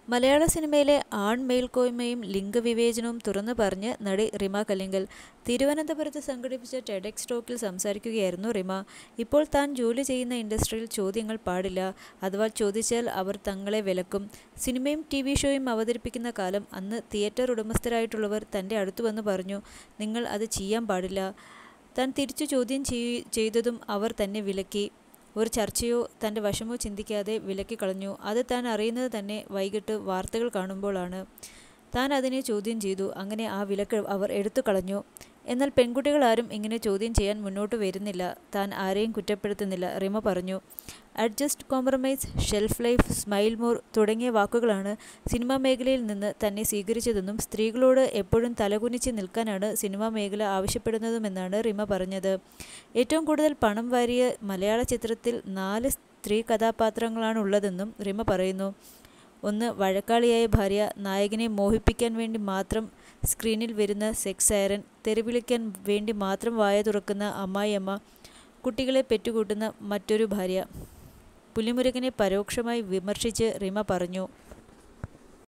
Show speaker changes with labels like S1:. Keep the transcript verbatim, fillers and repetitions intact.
S1: മലയാള സിനിമയിലെ ആൺ മേൽക്കോയ്മയും ലിംഗവിവേചനവും തുറന്നു പറഞ്ഞ് നടി റിമ കല്ലിങ്കൽ. തിരുവനന്തപുരത്ത് സംഘടിപ്പിച്ച ടെഡെക്സ് ടോക്കിൽ സംസാരിക്കുകയായിരുന്നു റിമ. ഇപ്പോൾ താൻ ജോലി ചെയ്യുന്ന ഇൻഡസ്ട്രിയിൽ ചോദ്യങ്ങൾ പാടില്ല. അഥവാ ചോദിച്ചാൽ അവർ തങ്ങളെ വിലക്കും. സിനിമയും ടി വി ഷോയും അവതരിപ്പിക്കുന്ന കാലം അന്ന് തിയേറ്റർ ഉടമസ്ഥരായിട്ടുള്ളവർ തൻ്റെ അടുത്തു വന്ന് പറഞ്ഞു, നിങ്ങൾ അത് ചെയ്യാൻ പാടില്ല. താൻ തിരിച്ചു ചോദ്യം ചെയ്തതും അവർ തന്നെ വിലക്കി. ഒരു ചർച്ചയോ തൻ്റെ വശമോ ചിന്തിക്കാതെ വിലക്കിക്കളഞ്ഞു. അത് താൻ അറിയുന്നത് തന്നെ വൈകിട്ട് വാർത്തകൾ കാണുമ്പോഴാണ്. താൻ അതിനെ ചോദ്യം ചെയ്തു. അങ്ങനെ ആ വിലക്ക് അവർ എടുത്തു കളഞ്ഞു. എന്നാൽ പെൺകുട്ടികളാരും ഇങ്ങനെ ചോദ്യം ചെയ്യാൻ മുന്നോട്ട് വരുന്നില്ല. താൻ ആരെയും കുറ്റപ്പെടുത്തുന്നില്ല, റിമ പറഞ്ഞു. Adjust, compromise, shelf life, smile more തുടങ്ങിയ വാക്കുകളാണ് സിനിമാ മേഖലയിൽ നിന്ന് തന്നെ സ്വീകരിച്ചതെന്നും സ്ത്രീകളോട് എപ്പോഴും തലകുനിച്ച് നിൽക്കാനാണ് സിനിമാ മേഖല ആവശ്യപ്പെടുന്നതുമെന്നാണ് റിമ പറഞ്ഞത്. ഏറ്റവും കൂടുതൽ പണം വാരിയ മലയാള ചിത്രത്തിൽ നാല് സ്ത്രീ കഥാപാത്രങ്ങളാണുള്ളതെന്നും റിമ പറയുന്നു. ഒന്ന്, വഴക്കാളിയായ ഭാര്യ, നായകനെ മോഹിപ്പിക്കാൻ വേണ്ടി മാത്രം സ്ക്രീനിൽ വരുന്ന സെക്സ് സൈറൻ, തെറിവിളിക്കാൻ വേണ്ടി മാത്രം വായ തുറക്കുന്ന അമ്മായിയമ്മ, കുട്ടികളെ പെറ്റുകൂട്ടുന്ന മറ്റൊരു ഭാര്യ. പുലിമുരുകനെ പരോക്ഷമായി വിമർശിച്ച് റിമ പറഞ്ഞു.